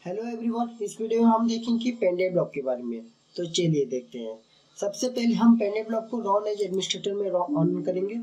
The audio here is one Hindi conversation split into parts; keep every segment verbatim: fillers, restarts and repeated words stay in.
हेलो एवरीवन, इस वीडियो में हम देखेंगे पेन ड्राइव ब्लॉक के बारे में। तो चलिए देखते हैं। सबसे पहले हम पेन ड्राइव ब्लॉक को रॉन एज एडमिनिस्ट्रेटर में ऑन करेंगे।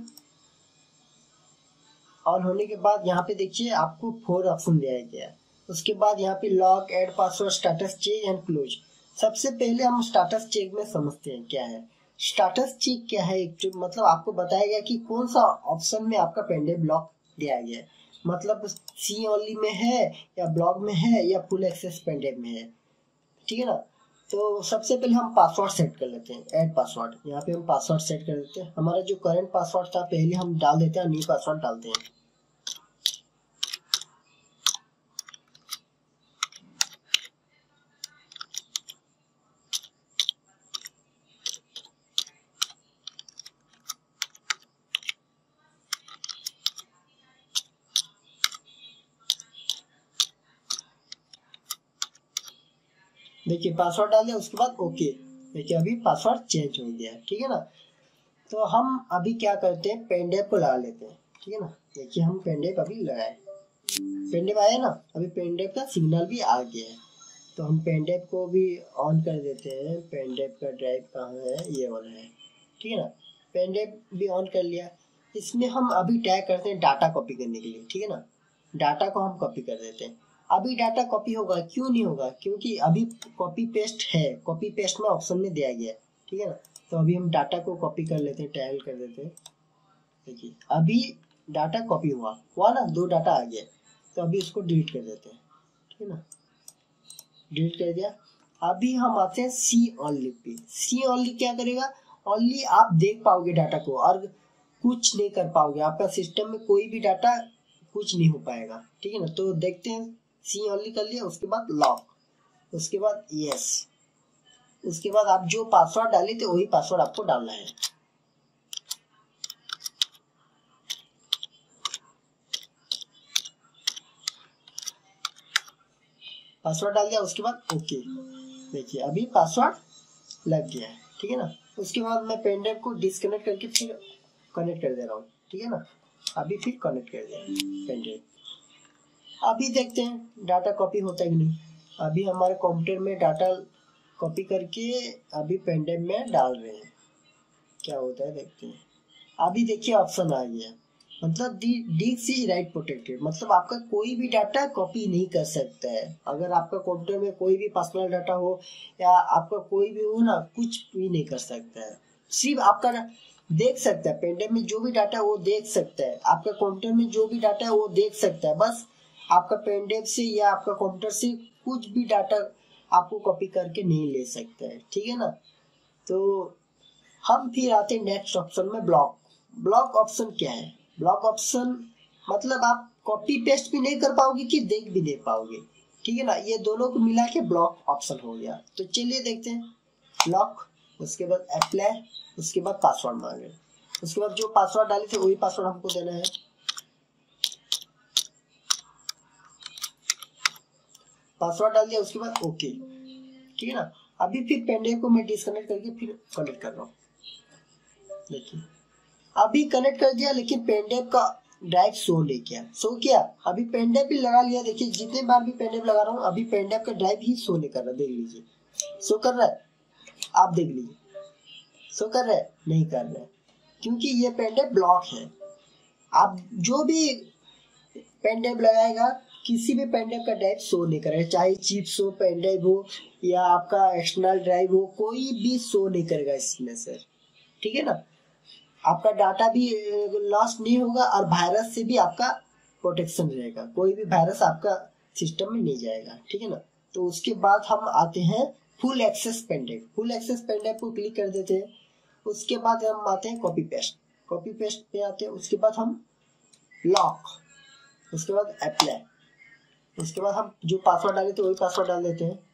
ऑन होने के बाद यहाँ पे देखिए आपको फोर ऑप्शन दिया गया है। उसके बाद यहाँ पे lock, add password, status check and close. सबसे पहले हम स्टेटस चेक में समझते हैं क्या है। स्टेटस चेक क्या है, एक मतलब आपको बताया गया कि कौन सा ऑप्शन में आपका पेन ड्राइव ब्लॉक दिया गया है, मतलब सी ओनली में है या ब्लॉक में है या फुल एक्सेस पेन ड्राइव में है। ठीक है ना। तो सबसे पहले हम पासवर्ड सेट कर लेते हैं, ऐड पासवर्ड। यहाँ पे हम पासवर्ड सेट कर देते हैं। हमारा जो करंट पासवर्ड था पहले हम डाल देते हैं, न्यू पासवर्ड डालते हैं। देखिए पासवर्ड डाल दिया, उसके बाद ओके। देखिए अभी पासवर्ड चेंज हो गया है। ठीक है ना। तो हम अभी क्या करते हैं, पेन ड्राइव को लगा लेते हैं। ठीक है ना। देखिए हम पेन ड्राइव अभी लगाए, पेन ड्राइव आया ना। अभी पेन ड्राइव का सिग्नल भी आ गया है। तो हम पेन ड्राइव को भी ऑन कर देते हैं। पेन ड्राइव का ड्राइव कहाँ है, ये वाला है। ठीक है ना। पेन ड्राइव भी ऑन कर लिया। इसमें हम अभी ट्राई करते हैं डाटा कॉपी करने के लिए। ठीक है ना। डाटा को हम कॉपी कर देते हैं। अभी डाटा कॉपी होगा, क्यों नहीं होगा, क्योंकि अभी कॉपी पेस्ट है। कॉपी पेस्ट में ऑप्शन में दिया गया है। ठीक है ना। तो अभी हम डाटा को कॉपी कर लेते हैं, ट्रायल कर देते हैं। देखिए अभी डाटा कॉपी हुआ हुआ ना, दो डाटा आ गया। तो अभी उसको डिलीट कर देते हैं। ठीक है ना। डिलीट कर दिया। अभी हम आते हैं सी ओनली पे। सी ओनली क्या करेगा, ओनली आप देख पाओगे डाटा को और कुछ नहीं कर पाओगे। आपका सिस्टम में कोई भी डाटा कुछ नहीं हो पाएगा। ठीक है ना। तो देखते हैं, सी ओनली कर लिया। उसके बाद लॉक, उसके बाद यस, उसके बाद आप जो पासवर्ड डाले थे वही पासवर्ड आपको डालना है। पासवर्ड डाल दिया, उसके बाद ओके। देखिए अभी पासवर्ड लग गया है। ठीक है ना। उसके बाद मैं पेन ड्राइव को डिस्कनेक्ट करके फिर कनेक्ट कर दे रहा हूँ। ठीक है ना। अभी फिर कनेक्ट कर दिया पेन ड्राइव। अभी देखते हैं डाटा कॉपी होता है कि नहीं। अभी हमारे कंप्यूटर में डाटा कॉपी करके अभी पेन ड्राइव में डाल रहे हैं, क्या होता है देखते हैं। अभी देखिए ऑप्शन आ गया, मतलब डिस्क इज राइट प्रोटेक्टेड, मतलब आपका कोई भी डाटा कॉपी नहीं कर सकता है। अगर आपका कंप्यूटर में कोई भी पर्सनल डाटा हो या आपका कोई भी हो ना, कुछ भी नहीं कर सकता है। सिर्फ आपका देख सकता है, पेन ड्राइव में जो भी डाटा है वो देख सकता है, आपका कंप्यूटर में जो भी डाटा है वो देख सकता है। बस आपका पेन ड्राइव से या आपका कंप्यूटर से कुछ भी डाटा आपको कॉपी करके नहीं ले सकता है। ठीक है ना। तो हम फिर आते हैं नेक्स्ट ऑप्शन में, ब्लॉक। ब्लॉक ऑप्शन क्या है, ब्लॉक ऑप्शन मतलब आप कॉपी पेस्ट भी नहीं कर पाओगे कि देख भी नहीं पाओगे। ठीक है ना। ये दोनों को मिला के ब्लॉक ऑप्शन हो गया। तो चलिए देखते हैं। लॉक, उसके बाद अप्लाई, उसके बाद पासवर्ड मांगे। उसके बाद जो पासवर्ड डाले थे वही पासवर्ड हमको देना है। पासवर्ड डाल दिया, उसके बाद ओके। ठीक है ना। अभी फिर पेन ड्राइव को मैं डिस्कनेक्ट करके फिर कनेक्ट कर रहा हूँ। देखिए अभी कनेक्ट कर दिया, लेकिन पेन ड्राइव का ड्राइव शो नहीं किया। शो किया, अभी पेन ड्राइव भी लगा लिया। देखिए जितने बार भी पेन ड्राइव लगा रहा हूँ अभी पेन ड्राइव का ड्राइव ही शो नहीं कर रहा। देख लीजिए शो कर रहा है, आप देख लीजिए शो कर रहा है, नहीं कर रहा है, क्योंकि ये पेन ड्राइव ब्लॉक है। आप जो भी पेन ड्राइव लगाएगा, किसी भी पेन ड्राइव का ड्राइव शो नहीं करेगा, चाहे चिप्स हो, पेन ड्राइव हो या आपका एक्सटर्नल ड्राइव हो, कोई भी शो नहीं करेगा इसमें से। ठीक है ना। आपका डाटा भी लॉस नहीं होगा और वायरस से भी आपका प्रोटेक्शन रहेगा, कोई भी वायरस आपका सिस्टम में नहीं जाएगा। ठीक है ना। तो उसके बाद हम आते हैं full access pen drive. Full access pen drive को क्लिक कर देते हैं। उसके बाद हम आते हैं कॉपी पेस्ट। कॉपी पेस्ट पे आते हैं। उसके बाद हम लॉक, उसके बाद अप्लाई, उसके बाद हम जो पासवर्ड डाले थे वही पासवर्ड डाल देते हैं।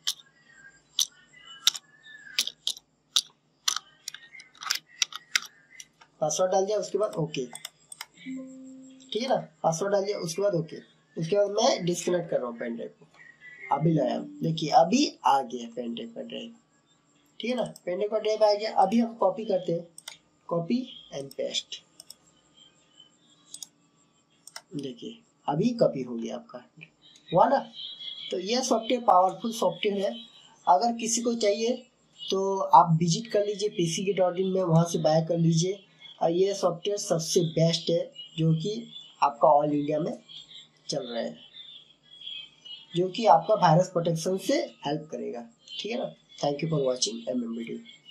पासवर्ड डाल दिया, उसके बाद ओके। ठीक है ना। पासवर्ड डाल दिया, उसके बाद ओके। उसके बाद मैं डिस्कनेक्ट कर रहा हूँ पेन ड्राइव को। अभी लाया, देखिए अभी आ गया पेन ड्राइव का ड्राइव। ठीक है ना। पेन ड्राइव का ड्राइव आ गया। अभी हम कॉपी करते हैं, कॉपी एंड पेस्ट। देखिए अभी कॉपी हो गया आपका, हुआ ना। तो यह सॉफ्टवेयर पावरफुल सॉफ्टवेयर है। अगर किसी को चाहिए तो आप विजिट कर लीजिए पीसीके डॉट इन में, वहाँ से बाय कर लीजिए। और ये सॉफ्टवेयर सबसे बेस्ट है जो कि आपका ऑल इंडिया में चल रहा है, जो कि आपका वायरस प्रोटेक्शन से हेल्प करेगा। ठीक है ना। Thank you for watching M M video.